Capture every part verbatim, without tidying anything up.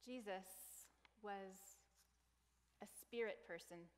Jesus was a spirit person,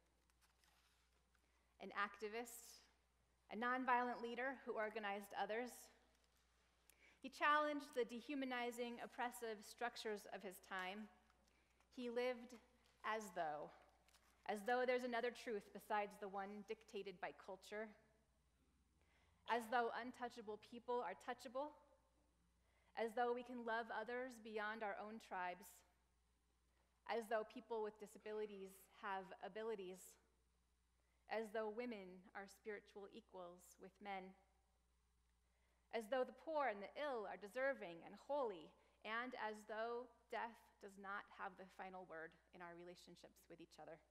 an activist, a nonviolent leader who organized others. He challenged the dehumanizing, oppressive structures of his time. He lived as though, as though there's another truth besides the one dictated by culture, as though untouchable people are touchable, as though we can love others beyond our own tribes, as though people with disabilities have abilities, as though women are spiritual equals with men, as though the poor and the ill are deserving and holy, and as though death does not have the final word in our relationships with each other.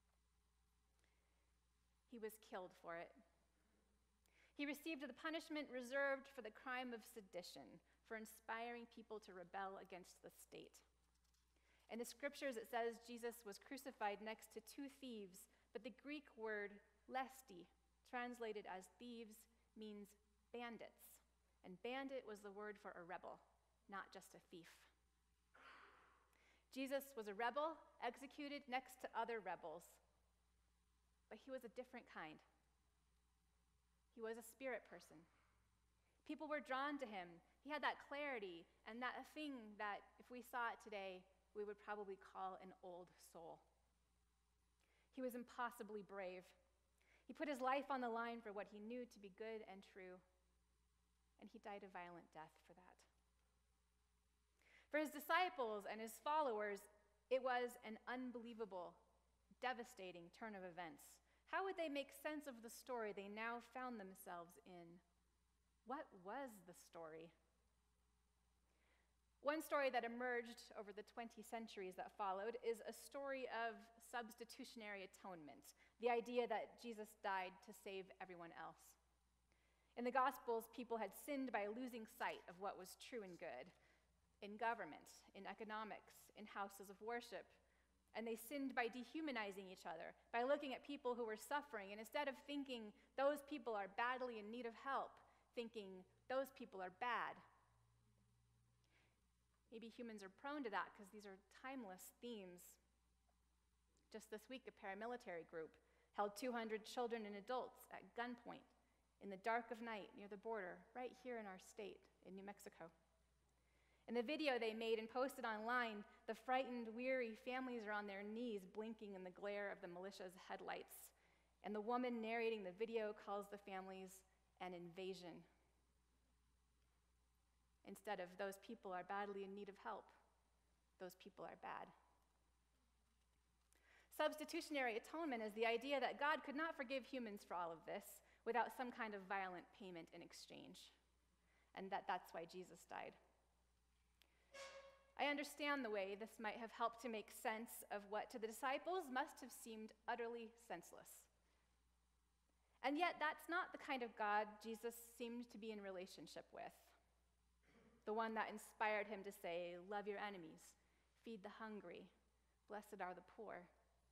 He was killed for it. He received the punishment reserved for the crime of sedition, for inspiring people to rebel against the state. In the scriptures, it says Jesus was crucified next to two thieves, but the Greek word lesti, translated as thieves, means bandits. And bandit was the word for a rebel, not just a thief. Jesus was a rebel executed next to other rebels, but he was a different kind. He was a spirit person. People were drawn to him. He had that clarity and that thing that, if we saw it today, we would probably call an old soul. He was impossibly brave. He put his life on the line for what he knew to be good and true, and he died a violent death for that. For his disciples and his followers, it was an unbelievable, devastating turn of events. How would they make sense of the story they now found themselves in? What was the story? One story that emerged over the twenty centuries that followed is a story of substitutionary atonement, the idea that Jesus died to save everyone else. In the Gospels, people had sinned by losing sight of what was true and good in government, in economics, in houses of worship. And they sinned by dehumanizing each other, by looking at people who were suffering, and instead of thinking those people are badly in need of help, thinking those people are bad. Maybe humans are prone to that because these are timeless themes. Just this week, a paramilitary group held two hundred children and adults at gunpoint in the dark of night near the border, right here in our state, in New Mexico. In the video they made and posted online, the frightened, weary families are on their knees, blinking in the glare of the militia's headlights. And the woman narrating the video calls the families an invasion. Instead of those people are badly in need of help, those people are bad. Substitutionary atonement is the idea that God could not forgive humans for all of this without some kind of violent payment in exchange, and that that's why Jesus died. I understand the way this might have helped to make sense of what to the disciples must have seemed utterly senseless. And yet that's not the kind of God Jesus seemed to be in relationship with. The one that inspired him to say, "Love your enemies, feed the hungry, blessed are the poor."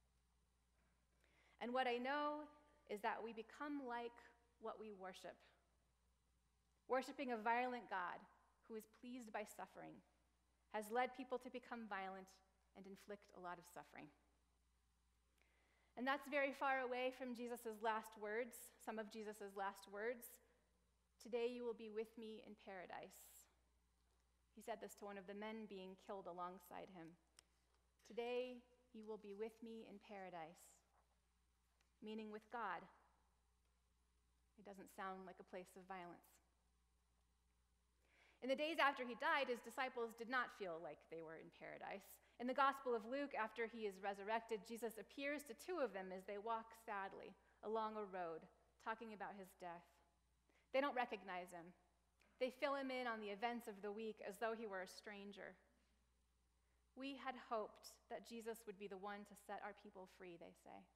And what I know is that we become like what we worship. Worshiping a violent God who is pleased by suffering has led people to become violent and inflict a lot of suffering. And that's very far away from Jesus' last words, some of Jesus' last words. "Today you will be with me in paradise." He said this to one of the men being killed alongside him. "Today you will be with me in paradise," meaning with God. It doesn't sound like a place of violence. In the days after he died, his disciples did not feel like they were in paradise. In the Gospel of Luke, after he is resurrected, Jesus appears to two of them as they walk sadly along a road, talking about his death. They don't recognize him. They fill him in on the events of the week as though he were a stranger. "We had hoped that Jesus would be the one to set our people free," they say.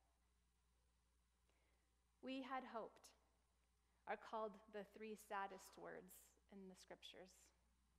"We had hoped" are called the three saddest words in the scriptures.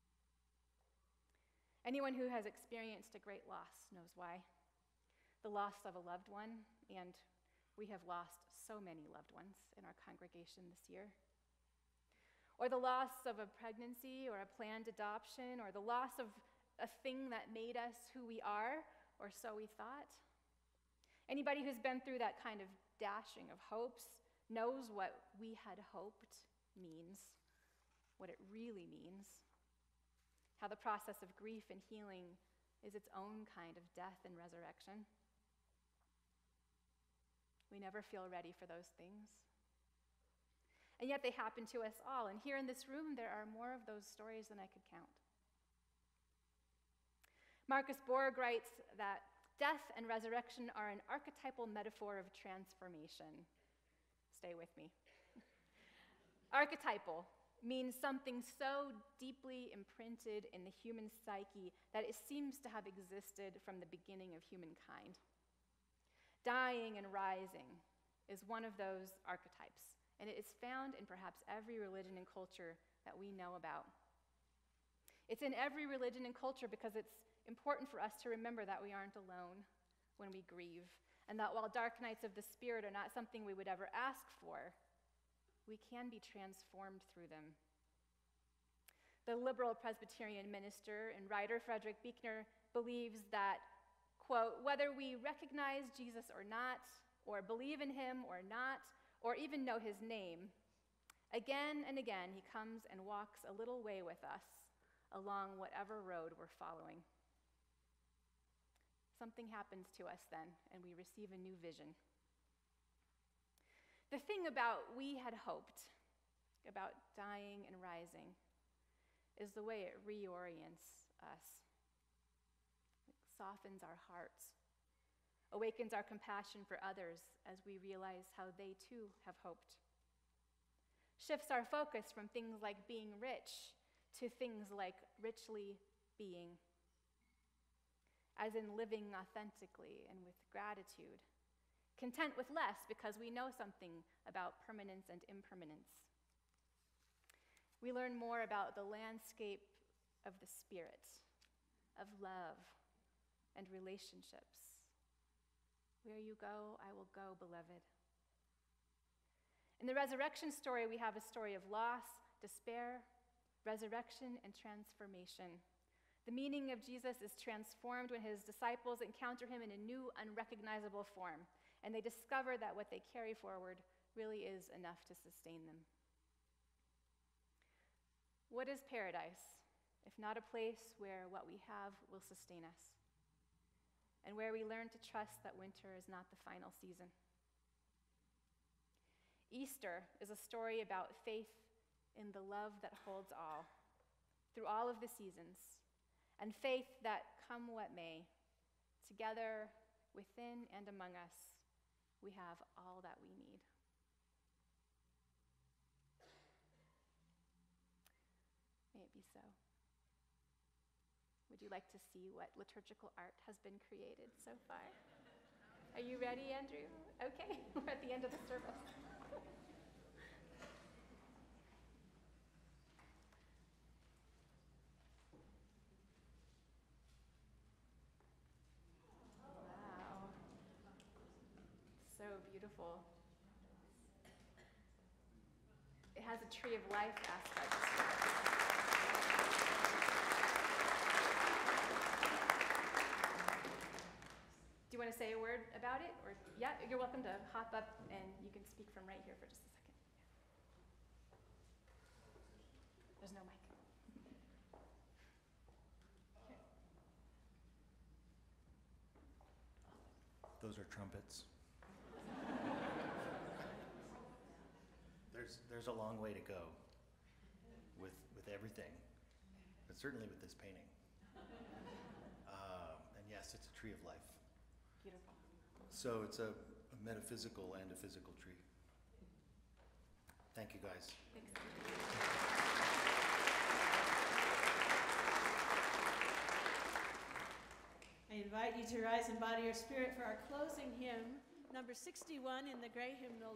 Anyone who has experienced a great loss knows why. The loss of a loved one, and we have lost so many loved ones in our congregation this year. Or the loss of a pregnancy or a planned adoption, or the loss of a thing that made us who we are, or so we thought. Anybody who's been through that kind of dashing of hopes knows what we had hoped means, what it really means, how the process of grief and healing is its own kind of death and resurrection. We never feel ready for those things. And yet they happen to us all. And here in this room, there are more of those stories than I could count. Marcus Borg writes that death and resurrection are an archetypal metaphor of transformation. Stay with me. Archetypal means something so deeply imprinted in the human psyche that it seems to have existed from the beginning of humankind. Dying and rising is one of those archetypes, and it is found in perhaps every religion and culture that we know about. It's in every religion and culture because it's important for us to remember that we aren't alone when we grieve, and that while dark nights of the spirit are not something we would ever ask for, we can be transformed through them. The liberal Presbyterian minister and writer Frederick Buechner believes that, quote, whether we recognize Jesus or not, or believe in him or not, or even know his name, again and again he comes and walks a little way with us along whatever road we're following. Something happens to us then, and we receive a new vision. The thing about we had hoped, about dying and rising, is the way it reorients us. It softens our hearts, awakens our compassion for others as we realize how they too have hoped. Shifts our focus from things like being rich to things like richly being, as in living authentically and with gratitude, content with less because we know something about permanence and impermanence. We learn more about the landscape of the spirit, of love and relationships. Where you go, I will go, beloved. In the resurrection story, we have a story of loss, despair, resurrection, and transformation. The meaning of Jesus is transformed when his disciples encounter him in a new, unrecognizable form, and they discover that what they carry forward really is enough to sustain them. What is paradise, if not a place where what we have will sustain us, and where we learn to trust that winter is not the final season? Easter is a story about faith in the love that holds all, through all of the seasons, and faith that, come what may, together, within and among us, we have all that we need. May it be so. Would you like to see what liturgical art has been created so far? Are you ready, Andrew? Okay, we're at the end of the service. So beautiful. It has a tree of life aspect. Do you want to say a word about it? Or yeah, you're welcome to hop up and you can speak from right here for just a second. There's no mic. Here. Those are trumpets. There's, there's a long way to go with, with everything, but certainly with this painting. Uh, and yes, it's a tree of life. Beautiful. So it's a, a metaphysical and a physical tree. Thank you, guys. Thanks. I invite you to rise in body or spirit for our closing hymn, number sixty-one in the Gray Hymnal.